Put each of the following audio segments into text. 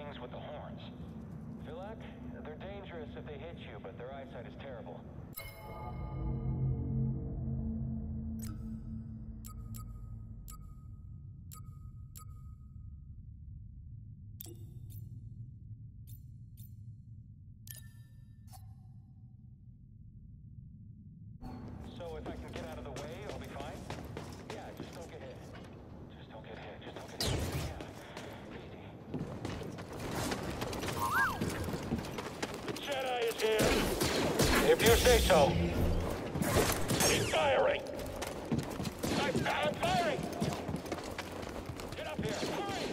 things with the horns. Vilak, they're dangerous if they hit you, but their eyesight is terrible. So if I can get out of the way, I'll be fine? Yeah, just don't get hit. Just don't get hit. Just don't get hit. Yeah, easy. Jedi is here. If you say so. He's firing. I'm firing. Get up here. Hurry.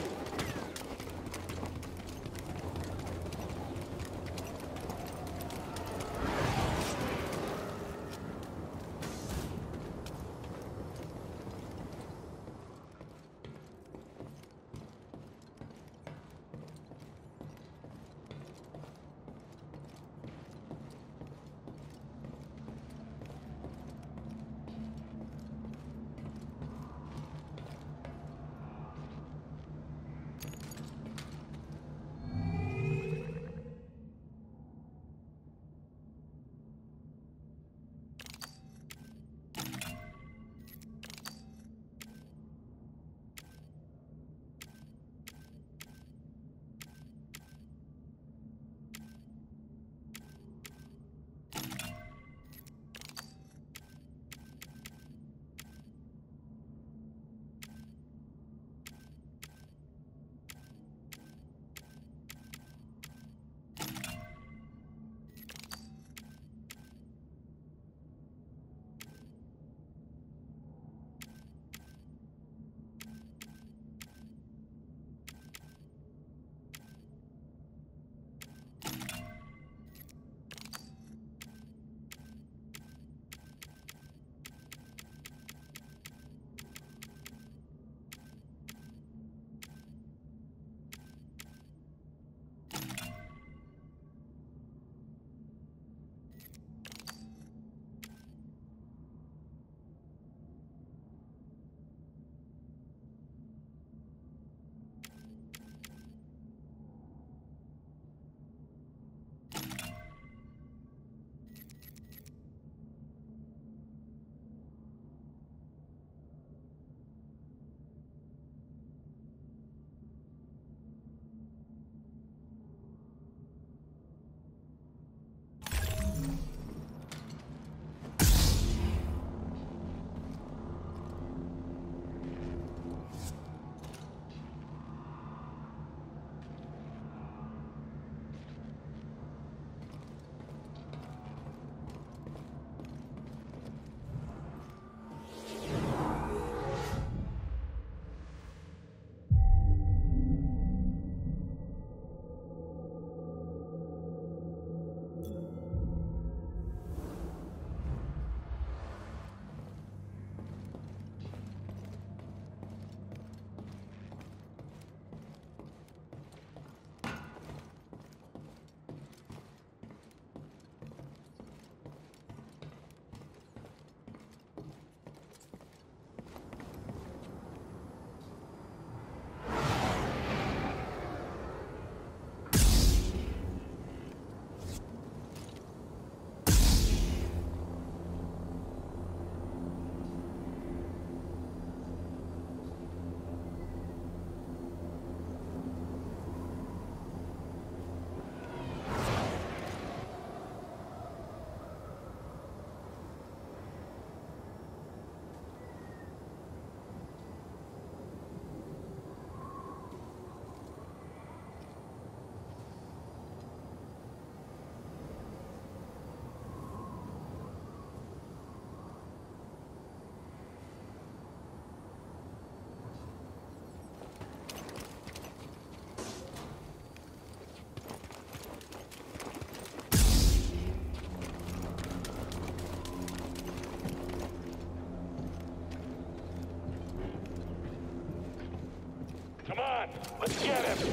Come on, let's get him!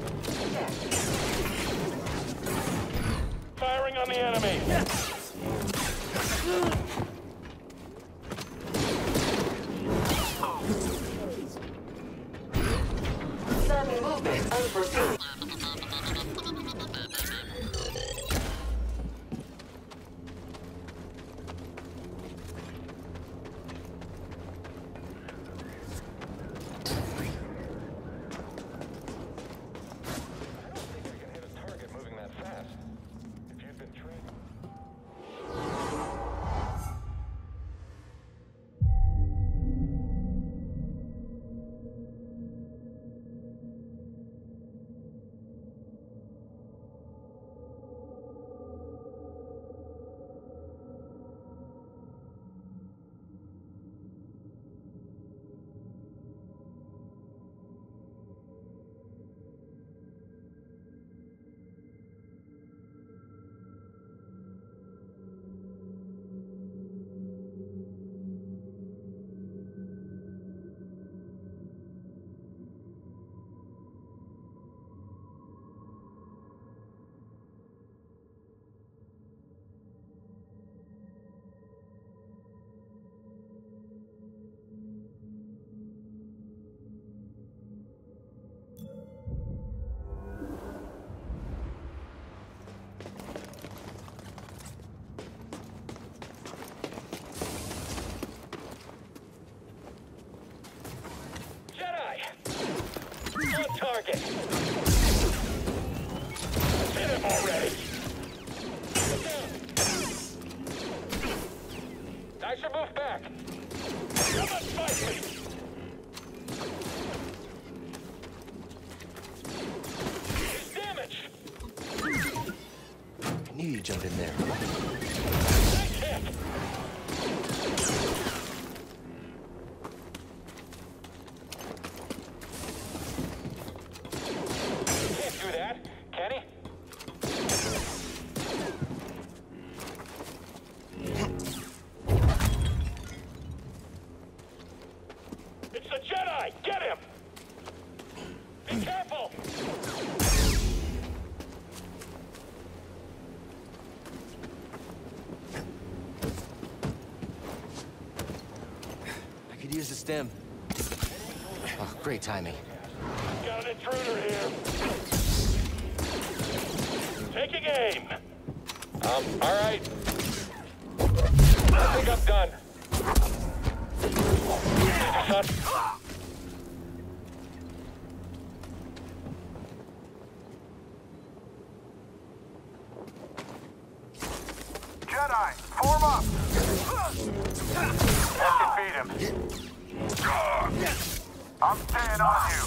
Firing on the enemy! Sudden movement unforeseen. target. Hit him already. I should move back. Come and fight me. He's damaged. I knew you'd jump in there. Nice hit. Can't do that, can he? It's the Jedi. Get him. Be careful. I could use the stem. Oh, great timing. Got an intruder here. Taking aim. All right. I think I'm done. Shot. Jedi, form up! That should beat him. I'm staying on you.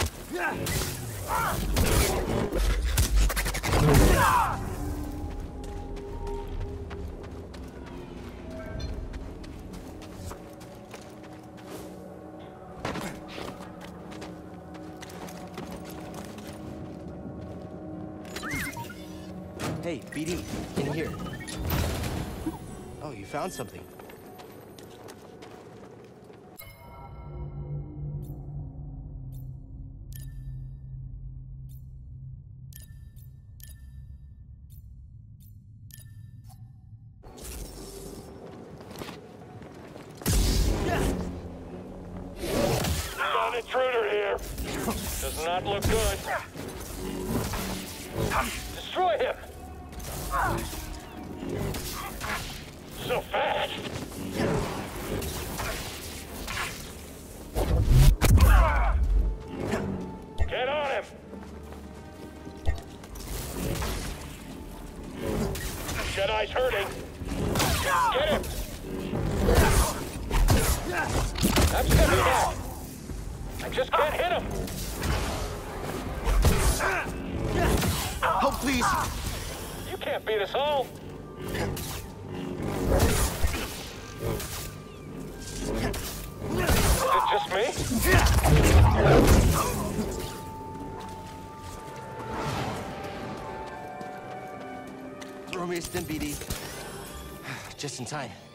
Hey, BD, in here. Oh, you found something. Got an intruder here. Does not look good. Destroy him. So fast. Get on him. Jedi's hurting. Get him. I'm stepping back. I just can't hit him. Help, please! You can't beat us all. Is it just me? Throw me a stim, BD. Just in time.